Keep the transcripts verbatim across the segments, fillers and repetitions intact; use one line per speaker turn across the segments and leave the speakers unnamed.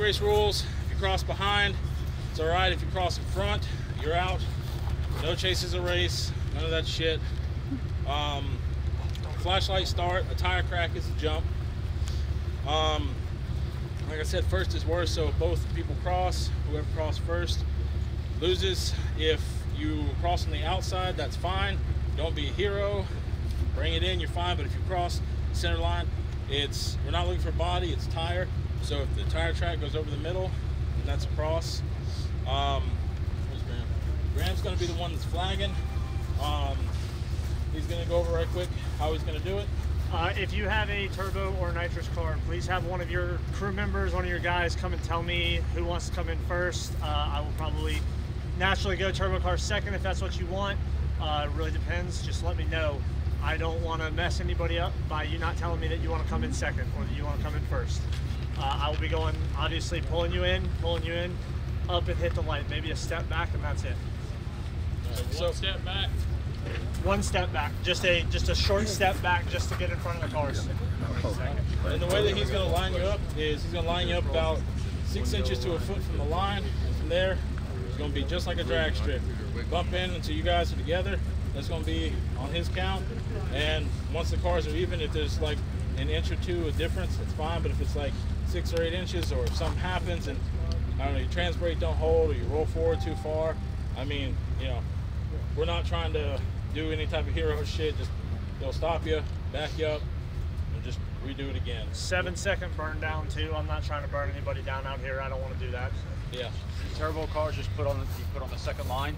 race rules. If you cross behind, it's all right. If you cross in front, you're out. No chase is a race. None of that shit. Um, flashlight start. A tire crack is a jump. Um, like I said, first is worst. So if both people cross, whoever crossed first loses. If you cross on the outside, that's fine. Don't be a hero. Bring it in, you're fine. But if you cross the center line, it's we're not looking for body, it's tire. So if the tire track goes over the middle, then that's a cross. Um, where's Graham? Graham's going to be the one that's flagging. Um, he's going to go over right quick how he's going to do it.
Uh, if you have a turbo or nitrous car, please have one of your crew members, one of your guys come and tell me who wants to come in first. Uh, I will probably naturally go turbo car second if that's what you want. Uh, it really depends. Just let me know. I don't want to mess anybody up by you not telling me that you want to come in second or that you want to come in first. Uh, I will be going, obviously, pulling you in, pulling you in, up and hit the light. Maybe a step back, and that's it.
Right, so
one step back.
One step back, just a just a short step back, just to get in front of the cars.
And the way that he's going to line you up is he's going to line you up about six inches to a foot from the line. And from there, it's going to be just like a drag strip. Bump in until you guys are together. That's going to be on his count. And once the cars are even, if there's like an inch or two of difference, it's fine. But if it's like six or eight inches, or if something happens and I don't know, your trans brake don't hold, or you roll forward too far, I mean, you know, we're not trying to do any type of hero shit. Just they'll stop you, back you up, and just redo it again.
Seven second burn down too. I'm not trying to burn anybody down out here. I don't want to do that.
Yeah.
Turbo cars just put on you put on the second line.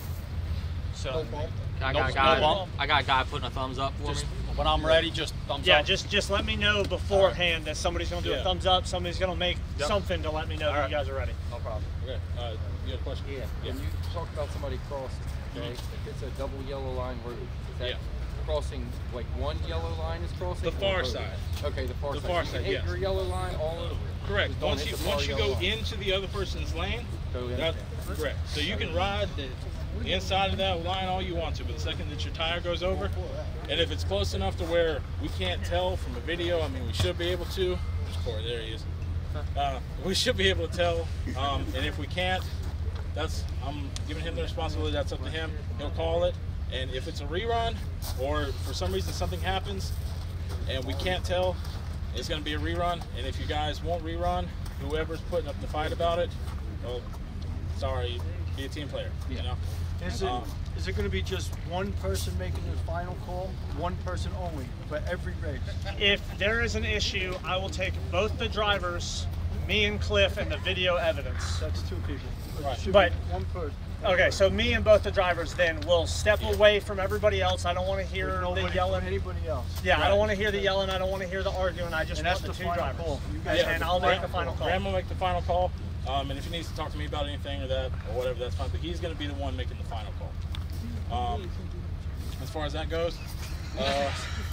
So
I
no,
got a guy.
no bump.
I got a guy putting a thumbs up for
Just
me.
when I'm ready, just thumbs
Yeah,
up.
just just let me know beforehand that somebody's gonna do
Yeah.
a thumbs up. Somebody's gonna make
Yep.
something to let me know
All
that
right.
you guys are ready.
No problem.
Okay. Uh, you got a question?
Yeah,
Yeah.
when you talk about somebody crossing, okay, if it's a double yellow line, where is that
Yeah.
crossing, like one yellow line is crossing?
The far
or both?
side.
Okay, the far
The
side.
far
So you
side,
can hit
yes.
your yellow line all over.
Correct.
Just don't
Once
hit
you
the far
once you
yellow
go
line.
into the other person's lane,
Go in
that,
there.
correct. So you can ride the, the inside of that line all you want to, but the second that your tire goes over, and if it's close enough to where we can't tell from a video, I mean, we should be able to. There's Corey, there he is. Uh, we should be able to tell, um, and if we can't, that's I'm giving him the responsibility. That's up to him. He'll call it, and if it's a rerun, or for some reason something happens, and we can't tell, it's going to be a rerun. And if you guys won't rerun, whoever's putting up the fight about it, well, sorry, be a team player. You know.
Is it,
Um,
is it going to be just one person making the final call, one person only, for every race?
If there is an issue, I will take both the drivers, me and Cliff, and the video evidence.
That's two people. But
Right.
it should
But-
be one person.
Okay, so me and both the drivers then will step away from everybody else. I don't want to hear
There's
the
nobody
yelling.
from anybody else.
Yeah, I
Right.
don't want to hear the yelling. I don't want to hear the arguing. I just
And
want
that's
the
the
two
final
drivers.
call. You guys
Yeah,
And
have
I'll
the
make the
final
final call.
Graham will make the final call, um, and if he needs to talk to me about anything or that or whatever, that's fine. But he's going to be the one making the final call. Um, as far as that goes, uh,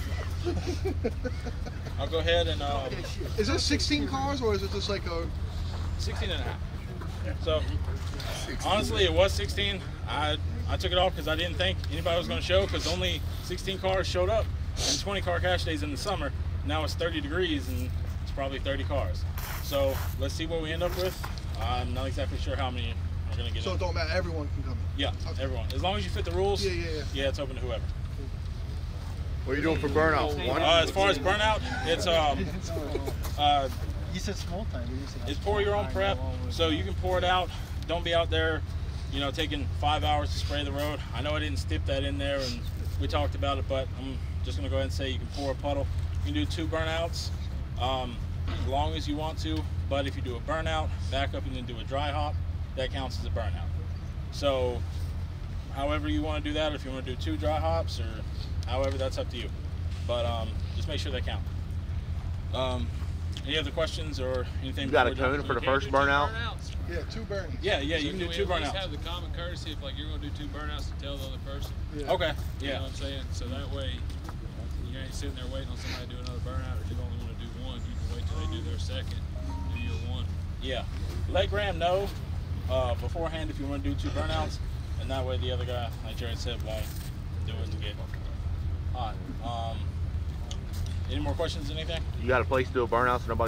I'll go ahead and um,
Is it sixteen cars or is it just like a?
sixteen and a half. So honestly, it was sixteen. I I took it off because I didn't think anybody was going to show, because only sixteen cars showed up, and twenty car cash days in the summer. Now it's thirty degrees and it's probably thirty cars. So let's see what we end up with. I'm not exactly sure how many are going to get
So
in.
it don't matter. Everyone can come in.
Yeah,
Okay.
everyone. As long as you fit the rules.
Yeah, yeah, yeah.
Yeah, it's open to whoever.
What are you doing for burnout? One?
Uh, as far as burnout, it's um, uh,
He said small time. But he said
it's pour your own prep, so you can pour it out. Don't be out there, you know, taking five hours to spray the road. I know I didn't stip that in there, and we talked about it, but I'm just gonna go ahead and say you can pour a puddle. You can do two burnouts, um, as long as you want to. But if you do a burnout, back up and then do a dry hop, that counts as a burnout. So, however you want to do that, if you want to do two dry hops or however, that's up to you. But um, just make sure they count. Um, any other questions or anything?
You got a
before we're
cone
done?
for the
You can't
first
do two
burnout?
burnouts?
Yeah, two burnings.
Yeah, yeah,
So
you can do
we
two
at least
burnouts.
have the common courtesy if like you're gonna do two burnouts to tell the other person.
Yeah.
Okay,
You know
yeah.
what I'm saying? So that way you ain't sitting there waiting on somebody to do another burnout. If you only want to do one, you can wait till they do their second, do your one.
Yeah. Let Graham know uh, beforehand if you want to do two burnouts, and that way the other guy, like Jared said, won't do it to get hot. Um, any more questions, anything?
You got a place to do a burnout so nobody's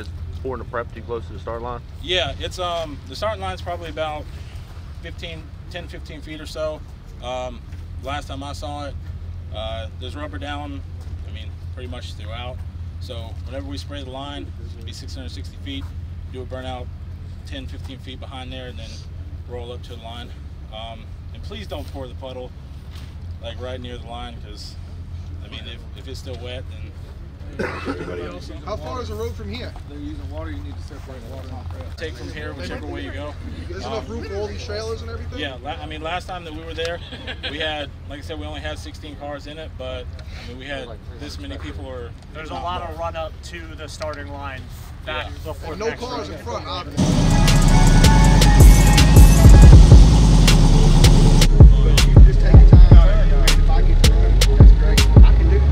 reporting the prep too close to the start line?
Yeah, it's um the starting line's probably about fifteen, ten, fifteen feet or so. Um, last time I saw it, uh, there's rubber down, I mean, pretty much throughout. So whenever we spray the line, it'll be six hundred sixty feet, do a burnout ten, fifteen feet behind there, and then roll up to the line. Um, and please don't pour the puddle like right near the line, because I mean, if, if it's still wet, then
How far is the road from here?
They're using water, you need to separate water and crap.
take from here whichever way you go.
There's
Um,
enough room for all these trailers and everything?
Yeah, la I mean, last time that we were there, we had, like I said, we only had sixteen cars in it, but I mean, we had this many people. Or
There's a lot of run up to the starting line back
Yeah.
before
And
the
no
next
cars
run.
in front, obviously.
Just take your time. If I get through, that's great. I can do it.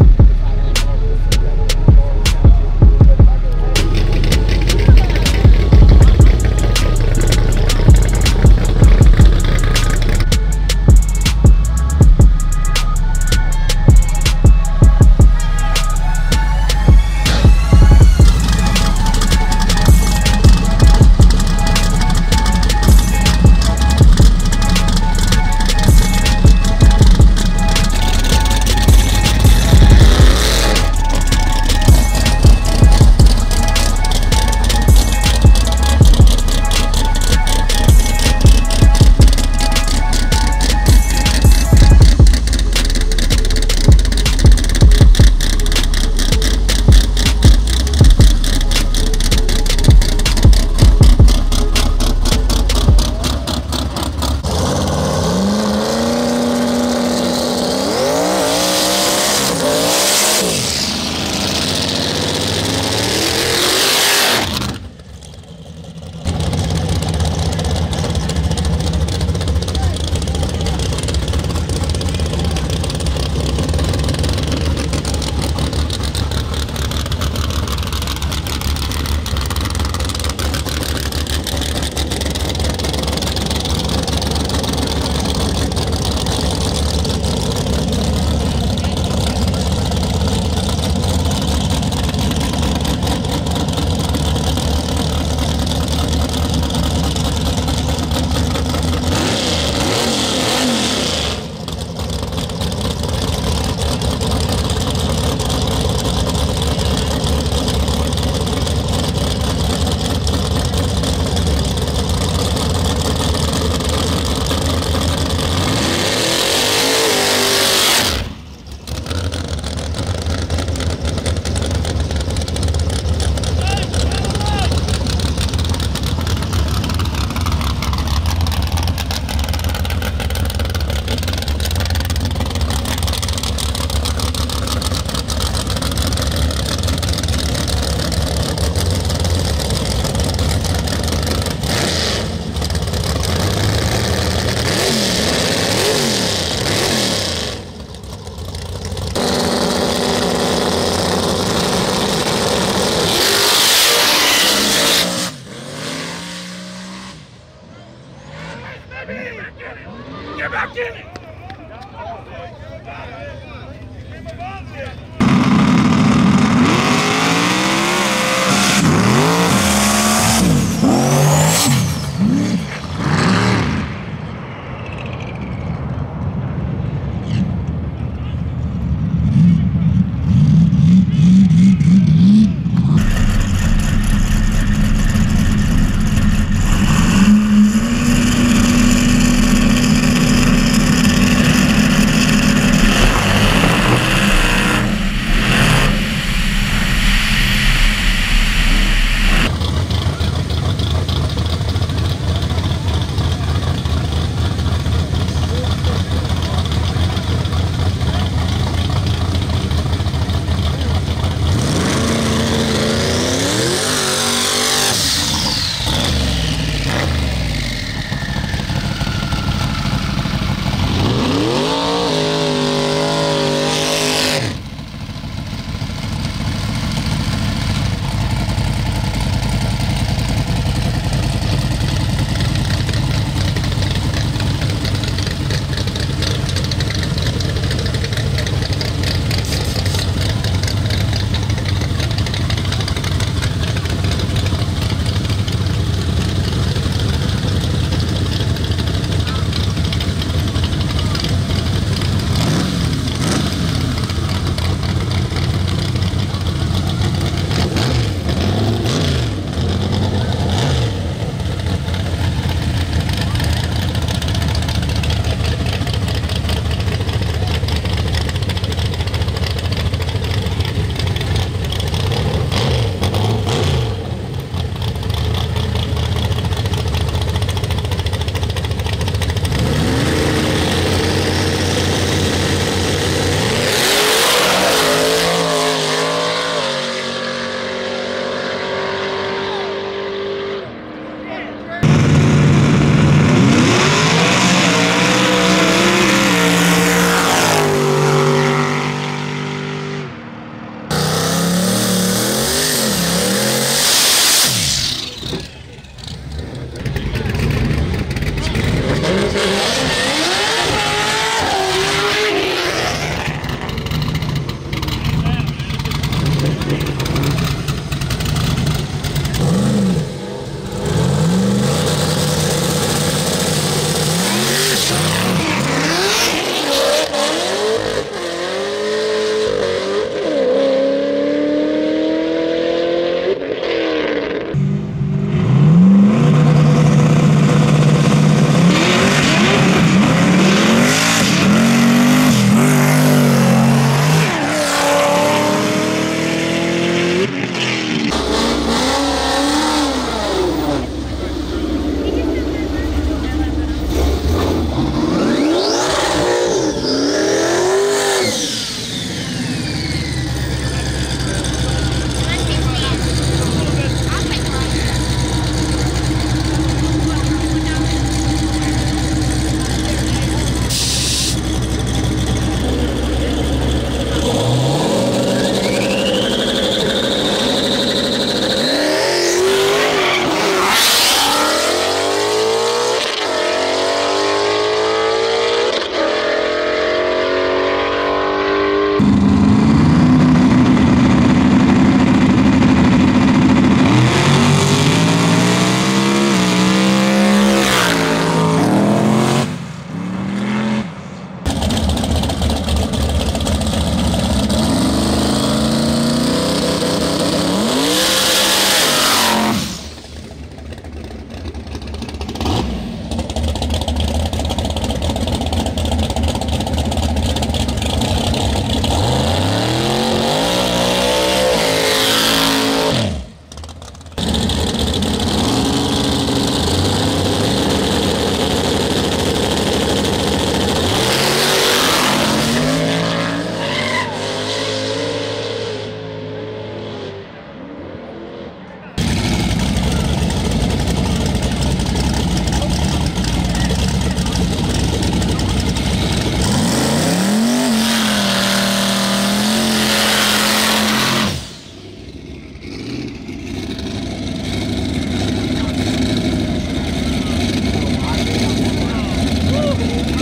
Get back in it!
Thank you.